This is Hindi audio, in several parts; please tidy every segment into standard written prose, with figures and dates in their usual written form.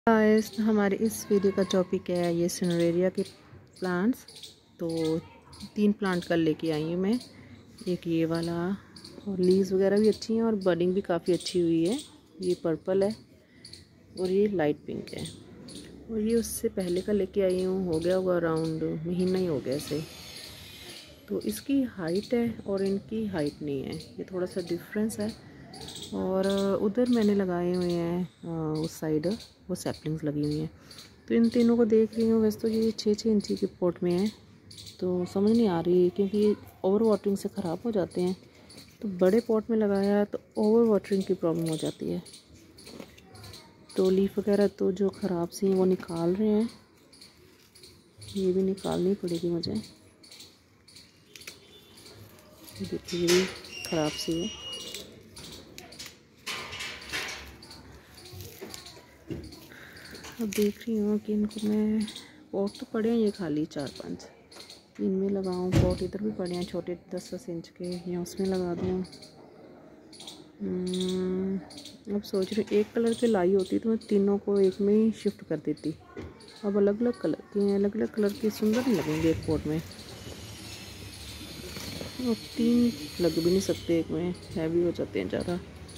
गाइस, हमारे इस वीडियो का टॉपिक है ये सिनेरेरिया के प्लांट्स। तो 3 प्लांट कल लेके आई हूँ मैं। एक ये वाला, और लीव्स वगैरह भी अच्छी हैं और बडिंग भी काफ़ी अच्छी हुई है। ये पर्पल है और ये लाइट पिंक है। और ये उससे पहले का लेके आई हूँ, हो गया होगा अराउंड महीना ही हो गया इसे। तो इसकी हाइट है और इनकी हाइट नहीं है, ये थोड़ा सा डिफरेंस है। और उधर मैंने लगाए हुए हैं उस साइड वो सैपलिंग्स लगी हुई हैं। तो इन तीनों को देख रही हूँ। वैसे तो ये 6-6 इंची के पॉट में है, तो समझ नहीं आ रही है क्योंकि ओवर वाटरिंग से ख़राब हो जाते हैं। तो बड़े पॉट में लगाया तो ओवर वाटरिंग की प्रॉब्लम हो जाती है। तो लीफ वगैरह तो जो ख़राब सी हैं वो निकाल रहे हैं, ये भी निकालनी पड़ेगी मुझे। देखिए ये भी ख़राब सी है। अब देख रही हूँ कि इनको मैं, पॉट तो पड़े हैं ये खाली 4-5, इनमें लगाऊँ। पॉट इधर भी पड़े हैं छोटे 10-10 इंच के, या उसमें लगा दूँ। अब सोच रही हूँ एक कलर के लाई होती तो मैं तीनों को एक में ही शिफ्ट कर देती। अब अलग अलग कलर के हैं, अलग अलग कलर के सुंदर नहीं लगेंगे एक पॉट में। और 3 लग भी नहीं सकते एक में, हैवी हो जाते हैं ज़्यादा।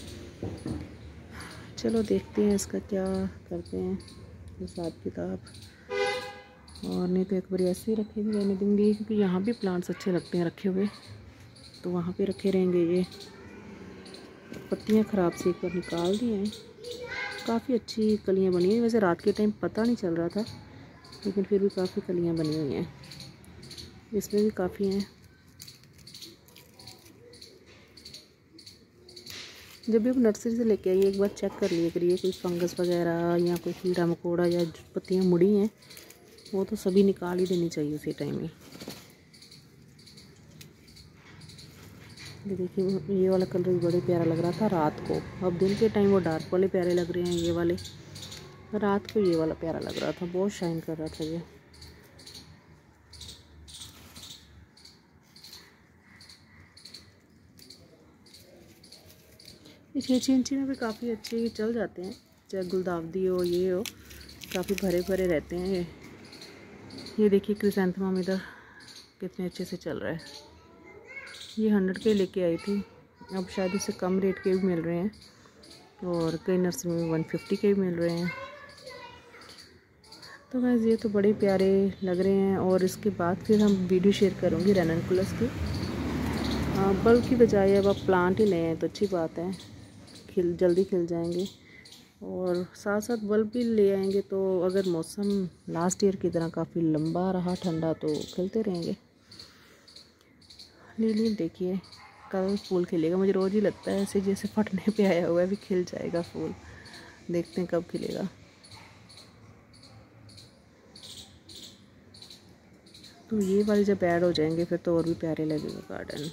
चलो देखते हैं इसका क्या करते हैं हिसाब किताब। और नहीं तो एक बार ऐसे ही रखे भी रहने दूँगी, क्योंकि यहाँ भी प्लांट्स अच्छे लगते हैं रखे हुए, तो वहाँ पे रखे रहेंगे। ये पत्तियाँ ख़राब से एक बार निकाल दी हैं, काफ़ी अच्छी कलियाँ बनी हैं। वैसे रात के टाइम पता नहीं चल रहा था, लेकिन फिर भी काफ़ी कलियाँ बनी हुई हैं। इसमें भी काफ़ी हैं। जब भी आप नर्सरी से लेके आइए एक बार चेक कर लिया करिए, कोई फंगस वगैरह या कोई कीड़ा मकोड़ा या पत्तियाँ मुड़ी हैं, वो तो सभी निकाल ही देनी चाहिए उसी टाइम में। ये देखिए ये वाला कलर भी बड़े प्यारा लग रहा था रात को। अब दिन के टाइम वो डार्क वाले प्यारे लग रहे हैं, ये वाले। रात को ये वाला प्यारा लग रहा था, बहुत शाइन कर रहा था ये। ये 6-6 इंची में भी काफ़ी अच्छे चल जाते हैं, चाहे गुलदावदी हो ये हो, काफ़ी भरे भरे रहते हैं ये देखिए क्रिसैंथेमम इधर कितने अच्छे से चल रहा है। ये 100 के लेके आई थी, अब शायद इससे कम रेट के भी मिल रहे हैं, और कई नर्सरी में 150 के भी मिल रहे हैं। तो गाइस ये तो बड़े प्यारे लग रहे हैं। और इसके बाद फिर हम वीडियो शेयर करूँगी रेननकुलस की। बल्ब की बजाय अब आप प्लांट ही लें तो अच्छी बात है, जल्दी खिल जाएंगे। और साथ साथ बल्ब भी ले आएंगे तो अगर मौसम लास्ट ईयर की तरह काफ़ी लंबा रहा ठंडा तो खिलते रहेंगे। लिली देखिए कल फूल खिलेगा, मुझे रोज़ ही लगता है ऐसे जैसे फटने पे आया हुआ है, भी खिल जाएगा फूल। देखते हैं कब खिलेगा। तो ये वाले जब ऐड हो जाएंगे फिर तो और भी प्यारे लगेगा गार्डन।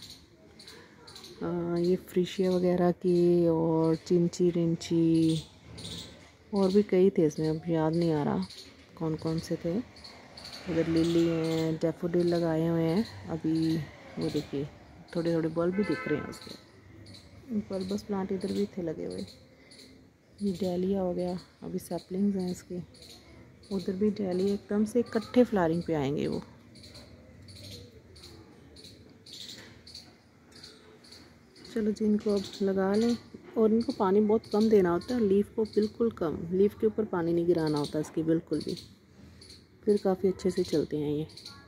ये फ्रीशिया वगैरह की और चिंची रिंची और भी कई थे इसमें, अब याद नहीं आ रहा कौन कौन से थे। उधर लिली हैं, डैफोडिल लगाए हुए हैं अभी। वो देखिए थोड़े थोड़े बल्ब भी दिख रहे हैं उसके। बल्बस प्लांट इधर भी थे लगे हुए। ये डैलिया हो गया, अभी सैपलिंग्स हैं इसके। उधर भी डैलिया एकदम से इकट्ठे फ्लावरिंग पे आएंगे वो। चलो जी इनको अब लगा लें। और इनको पानी बहुत कम देना होता है, लीफ को बिल्कुल कम, लीफ के ऊपर पानी नहीं गिराना होता इसकी बिल्कुल भी, फिर काफ़ी अच्छे से चलते हैं ये।